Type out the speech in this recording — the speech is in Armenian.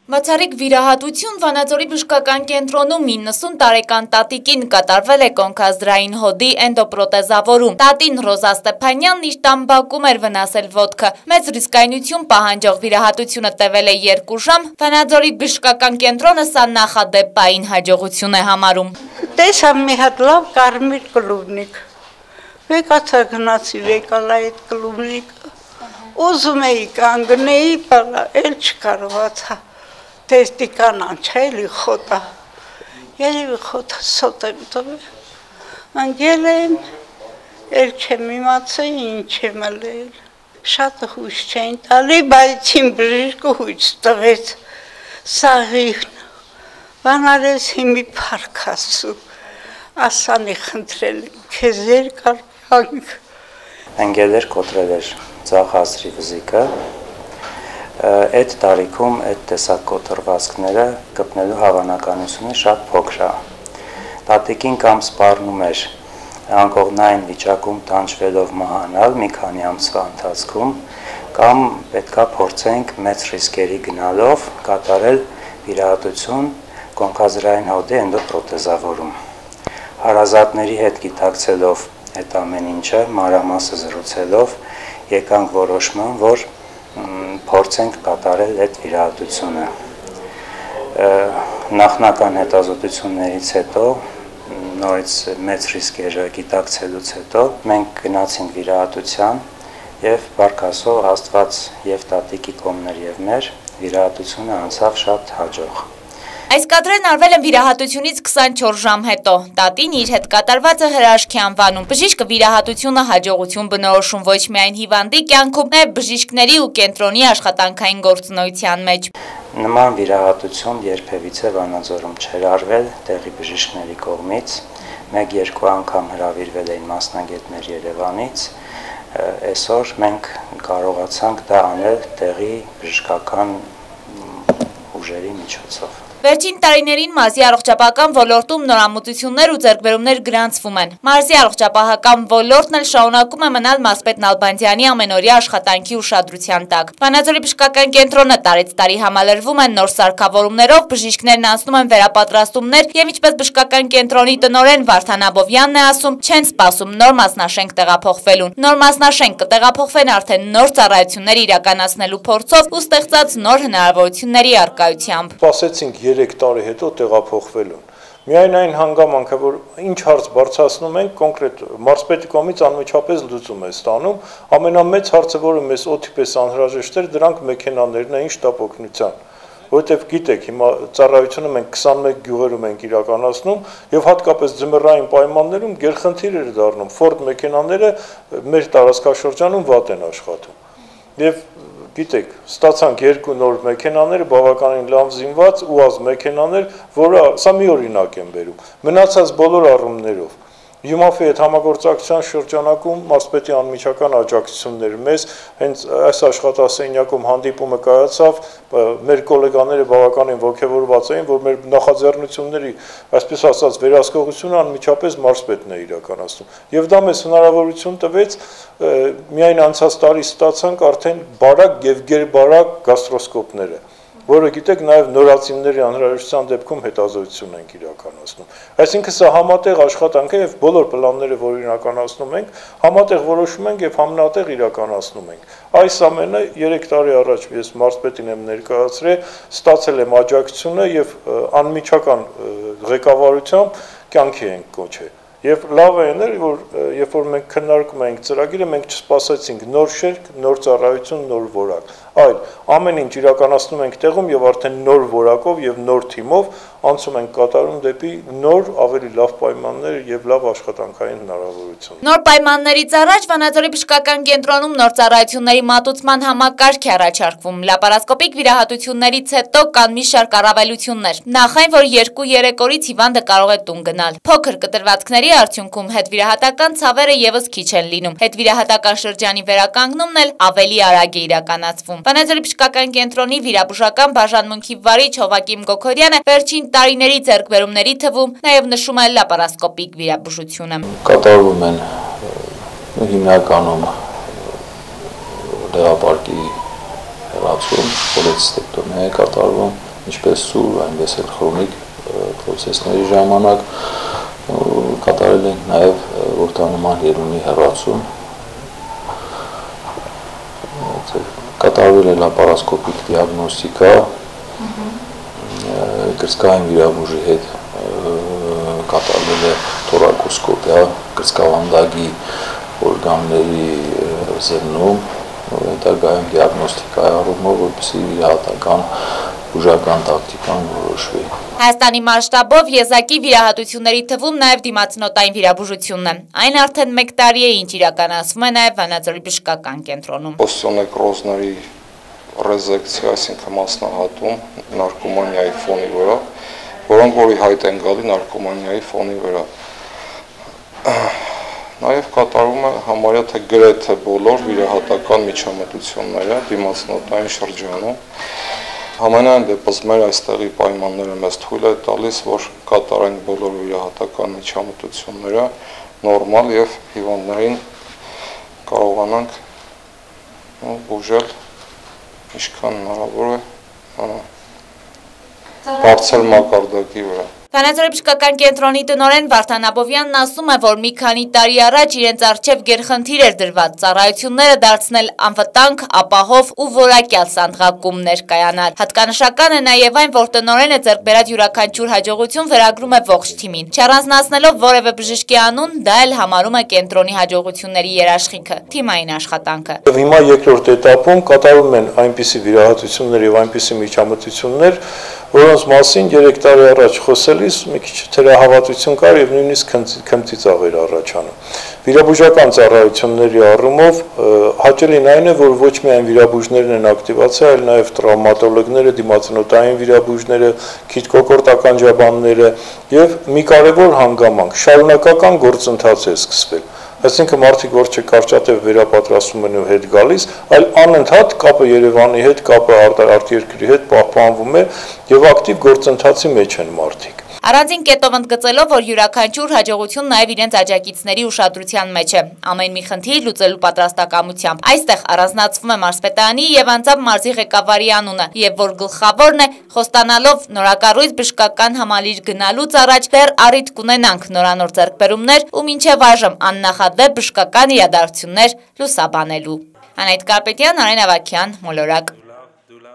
Բացառիկ վիրահատություն Վանաձորի բժշկական կենտրոնում 90 տարեկան տատիկին կատարվել է կոնքազդրային հոդի էնդոպրոթեզավորում։ Տատին Ռոզա Ստեփանյանն իր տամբակում էր վնասել ոտքը։ Մեծ ռիսկայնություն պահանջող վիրահատությունը տևել է 2 ժամ։ Վանաձորի բժշկական կենտրոնը սա նախադեպային հաջողություն է համարում։ Տեսա մի հատ լավ կարմիր կլուբնիկ։ Եկացա գնացի եկալ այդ կլուբնիկը։ Ուզում էի կանգնեի, էլ չկարողացա։ Տեստիկան անչայլի խոտա, երևի խոտա սոտ եմ տվել, անգել եմ, էլ չեմ իմացել, ինչ եմ ալել, շատ հույս չեն տալի, բայց իմ բժիշկը հույս տվեց, սաղիղն, բանարես հիմի պարկ ասու, ասանի խնդրել եմ, քեզ երկար կյանք։ Անգել էր, կոտրել էր ձախ ազրի վզիկը, այդ տարիքում այդ տեսակ կոտրվածքները գտնելու հավանականությունը շատ փոքր է։ Տատիկին կամ սպառնում էր անկողնային վիճակում տանջվելով մահանալ մի քանի ամսվա ընթացքում, կամ պետքա փորձենք մեծ ռիսկերի գնալով կատարել վիրահատություն կոնքազդրային հոդի էնդոպրոթեզավորում։ Հարազատների հետ գիտակցելով այդ ամեն ինչը, մանրամասը զրուցելով, եկանք որոշման, որ փորձենք կատարել այդ վիրահատությունը։ Նախնական հետազոտություններից հետո, նորից մեծ ռիսկերը գիտակցելուց հետո, մենք գնացինք վիրահատության եւ բարգասով Աստված եւ տատիկի կողմներ եւ մեր վիրահատությունը անցավ շատ հաջող։ Այս կադրերն արվել են վիրահատությունից 24 ժամ հետո։ Տատին իր հետ կատարվածը հրաշքի անվանում։ Բժիշկը վիրահատությունը հաջողություն բնորոշում ոչ միայն հիվանդի կյանքում, նաև բժիշկների ու կենտրոնի աշխատանքային գործունեության մեջ։ Նման վիրահատություն երբևիցե Վանաձորում չէր արվել տեղի բժիշկների կողմից։ 1-2 անգամ հրավիրվել էին մասնագետներ Երևանից։ Այսօր մենք կարողացանք դա անել տեղի բժշկական ուժերի միջոցով։ Վերջին տարիներին մարզի առողջապահական ոլորտում նորամուծություններ ու ձեռքբերումներ գրանցվում են։ Մարզի առողջապահական ոլորտն էլ շարունակում է մնալ մարզպետ Նալբանդյանի ամենօրյա աշխատանքի ուշադրության տակ։ Վանաձորի բժշկական կենտրոնը տարեց տարի համալրվում են նոր սարքավորումներով, բժիշկներն անցնում են վերապատրաստումներ եւ ինչպես բժշկական կենտրոնի տնօրեն Վարդան Աբովյանն է ասում, չեն սպասում նոր մասնաշենք տեղափոխվելուն։ Նոր մասնաշենք կտեղափոխվեն արդեն նոր ծառայություններ իրականացնելու փորձով ու ստեղծած նոր հնարավորությունների առկայությամբ։ Սպասեցինք 3 տարի հետո տեղափոխվելուն։ Միայն այն հանգամանքը, որ ինչ հարց բարձրացնում ենք, կոնկրետ մարզպետի կողմից անմիջապես լուծում է ստանում, ամենամեծ հարցը, որը մեզ օդի պես անհրաժեշտ էր, դրանք մեքենաներն էին շտապ օգնության։ Որովհետև գիտեք, հիմա ծառայությունը մենք 21 գյուղերում ենք իրականացնում եւ հատկապես ձմեռային պայմաններում գերխնդիր էր դառնում։ Ֆորդ մեքենաները մեր տարածքաշրջանում վատ են աշխատում։ Եվ գիտեք, ստացանք 2 նոր մեքենաներ, բավականին լավ զինված ու ազգ մեքենաներ, որը սա մի օրինակ եմ բերում։ Մնացած բոլոր առումներով ՅՈՒՄԱՖ-ի հետ համագործակցության շրջանակում մարզպետի անմիջական աջակցություններ մեզ հենց այս աշխատասենյակում հանդիպումը կայացավ, մեր գոլեգաները բավականին ողջավորված էին, որ մեր նախաձեռնությունների, այսպես ասած, վերահսկողությունը անմիջապես մարզպետն է իրականացնում։ Եվ դա մեզ հնարավորություն տվեց միայն անցած տարի ստացանք արդեն բարակ եւ գերբարակ գաստրոսկոպները, որը գիտեք նաև նորացինների անհրաժեշտության դեպքում հետազոտություն ենք իրականացնում։ Այսինքն սա համատեղ աշխատանք է եւ բոլոր պլանները, որ իրականացնում ենք, համատեղ որոշում ենք եւ համնատեղ իրականացնում ենք։ Այս ամենը 3 տարի առաջ ես մարզպետին եմ ներկայացրել, ստացել եմ աջակցությունը եւ անմիջական ղեկավարությամբ կյանքի ենք կոչել։ Եվ լավ է եղել, որ երբ որ մենք քննարկում էինք ծրագիրը, մենք չսպասեցինք նոր շերտ, նոր ծառայություն, նոր որակ, այլ ամեն ինչ իրականացնում ենք տեղում եւ արդեն նոր որակով եւ նոր թիմով անցում ենք կատարում դեպի նոր, ավելի լավ պայմաններ եւ լավ աշխատանքային հնարավորություն։ Նոր պայմաններից առաջ Վանաձորի բժշկական կենտրոնում նոր ծառայությունների մատուցման համակարգ է առաջարկվում։ Լապարասկոպիկ վիրահատություններից հետո կան մի շարք առավելություններ։ Նախ այն, որ 2-3 օրից հիվանդը կարող է տուն գնալ։ Փոքր կտրվածքների արդյունքում հետվիրահատական ցավերը եւս քիչ են լինում։ Հետվիրահատական շրջանի վերականգնումն էլ ավելի արագ է իրականացվում։ Վանաձորի բժշկական կենտրոնի վիրաբուժական բաժանմունքի վարիչ Հովակիմ Գոքորյանը վերջին տարիների ձեռքբերումների թվում նաեւ նշում է լապարասկոպիկ վիրաբուժությունը։ Կատարվում են հիմնականում դեղապարկի հեռացում, խոլեցիստեկտոմիա է կատարվում, ինչպես սուր, այնպես էլ քրոնիկ պրոցեսների ժամանակ կատարել ենք նաև որդանման ելունի հեռացում, կատարվել է լապարասկոպիկ դիագնոստիկա, կրծքային վիրաբույժի հետ կատարվել է թորակոսկոպիա, կրծքավանդակի օրգանների զննում, հետագայում դիագնոստիկայի առումով, որպեսզի վիրահատական բուժական տակտիկան որոշվի։ Հայաստանի մասշտաբով եզակի վիրահատությունների թվում նաև դիմացնոտային վիրաբուժությունն է։ Այն արդեն 1 տարի է ինչ իրականացվում է նաև Վանաձորի բժշկական կենտրոնում։ Օստեոնեկրոզների ռեզեկցիա, այսինքն մասնահատում նարկոմանիայի ֆոնի վրա, որոնք որի հայտ են գալի նարկոմանիայի ֆոնի վրա։ Նաև կատարվում է համարյա թե գրեթե բոլոր վիրահատական միջամտությունները դիմացնոտային շրջանում։ Համենայն դեպս մեր այստեղի պայմանները մեզ թույլ է տալիս, որ կատարենք բոլոր վիրահատական միջամտությունները նորմալ եւ հիվանդներին կարողանանք բուժել ինչքան հնարավոր է բարձր մակարդակի վրա։ Վանաձորի բժշկական կենտրոնի տնօրեն Վարդան Աբովյանն ասում է, որ մի քանի տարի առաջ իրենց առջև գերխնդիր էր դրված ծառայությունները դարձնել անվտանգ, ապահով ու որակյալ սանդղակում ներկայանալ։ Հատկանշական է նաև այն, որ տնօրենը ձեռք բերած յուրաքանչյուր հաջողություն վերագրում է ողջ թիմին։ Չառանձնացնելով որևէ բժշկի անուն, դա էլ համարում է կենտրոնի հաջողությունների երաշխիքը, թիմային աշխատանքը։ Հիմա երկրորդ էտապում կատարվում են այնպիսի վիրահատություններ եւ այնպիսի միջամտություններ, որոնց մասին 3 տարի առաջ խոսելիս մի քիչ թերահավատություն կար եւ նույնիսկ քմծի ծավեր առաջանում։ Վիրաբուժական ծառայությունների առումով հաճելին այն է, որ ոչ միայն վիրաբույժներն են ակտիվացել, այլ նաեւ տրավմատոլոգները, դիմացնոտային վիրաբույժները, քիթկոկորտական ջաբանները եւ մի կարեւոր հանգամանք՝ շարունակական գործընթաց է սկսվել։ Այսինքն մարդիկ որ չկարճատև վերապատրաստում են ու հետ գալիս, այլ անընդհատ կապը Երևանի հետ, կապը արտերկրի հետ պահպանվում է եւ ակտիվ գործընթացի մեջ են մարդիկ։ Առանձին կետով ընդգծելով, որ յուրաքանչյուր հաջողություն նաև իրենց աջակիցների ուշադրության մեջ է, ամեն մի խնդիր լուծելու պատրաստակամությամբ։ Այստեղ առանձնացվում է մարզպետարանի եւ անձամբ մարզի ղեկավարի անունը, եւ որ գլխավորն է խոստանալով նորակառույց բժշկական համալիր գնալուց առաջ դեռ առիթ կունենանք նորանոր ձեռքբերումներ ու մինչև այժմ աննախադեպ բժշկական իրադարձություններ լուսաբանելու։ Անահիտ Կարպետյան, Արեն Ավագյան, Մոլորակ։